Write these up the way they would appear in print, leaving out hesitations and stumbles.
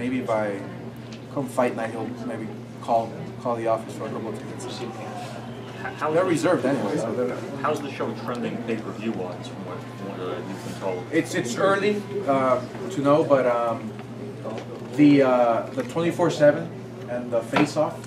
maybe by come fight night he'll maybe call the office for a couple of tickets. They're reserved anyway. So how's the show trending pay-per-view wise from what you've been told? It's early to know, but the 24/7 and the face-off,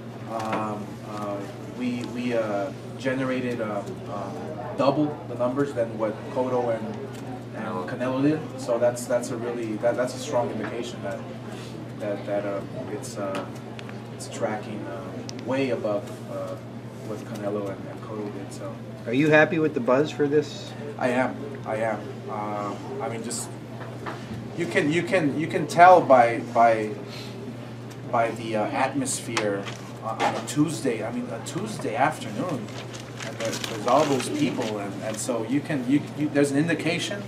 we generated double the numbers than what Cotto and Canelo did. So that's a strong indication that it's tracking way above what Canelo and Cotto did. So, are you happy with the buzz for this? I am. I mean, just you can tell by the atmosphere on a Tuesday. I mean, a Tuesday afternoon, and there's all those people, and so there's an indication,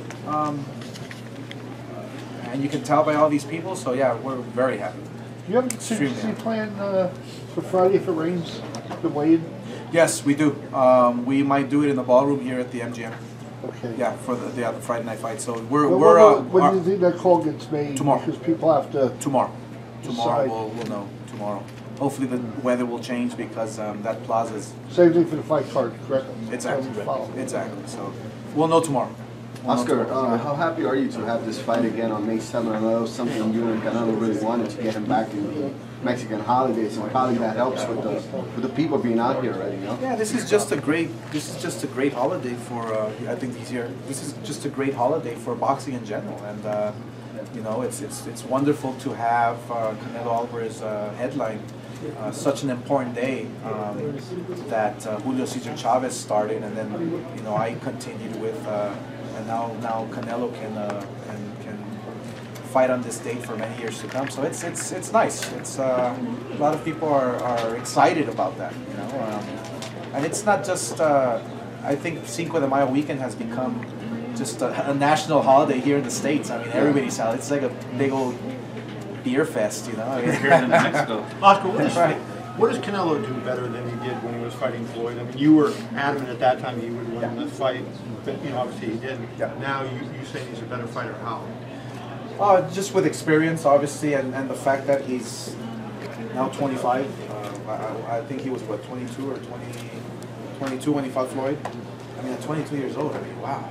and you can tell by all these people. So yeah, we're very happy. Do you have a contingency plan for Friday if it rains, the weigh-in? Yes, we do. We might do it in the ballroom here at the MGM. Okay. Yeah, for the Friday night fight. So when do you think that call gets made? Tomorrow. Because people have to. Tomorrow decide. we'll know tomorrow. Hopefully the weather will change because that plaza's. Same thing for the fight card, correct? Exactly. Exactly. So we'll know tomorrow. Oscar, how happy are you to have this fight again on May 7th? I know that was something you and Canelo really wanted to get him back in the Mexican holidays, and probably that helps with the people being out here already, you know? Yeah, this is just a great holiday for I think he's here. This is just a great holiday for boxing in general, and you know it's wonderful to have Canelo Alvarez headline such an important day that Julio Cesar Chavez started, and then you know I continued with. And now Canelo can fight on this date for many years to come. So it's nice. It's a lot of people are excited about that, you know. And it's not just. I think Cinco de Mayo weekend has become just a national holiday here in the States. I mean, everybody's out. It's like a big old beer fest, you know. I mean, Here in Mexico. Oscar, what does Canelo do better than he did when he was fighting Floyd? I mean, you were adamant at that time he would win the fight, but you know, obviously he didn't. Yeah. Now you say he's a better fighter. How? Just with experience, obviously, and the fact that he's now 25. I think he was, what, 22 or 22 when he fought Floyd? I mean, at 22 years old, I mean, wow.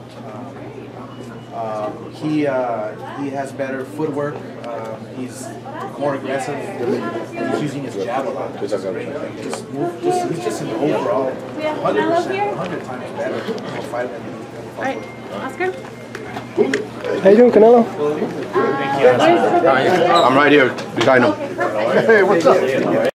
He has better footwork. He's more aggressive. He's using his jab a lot, which is great. He's just an overall 100 times better fighter than he. All right, Oscar. How you doing, Canelo? I'm right here behind him. Hey, what's up?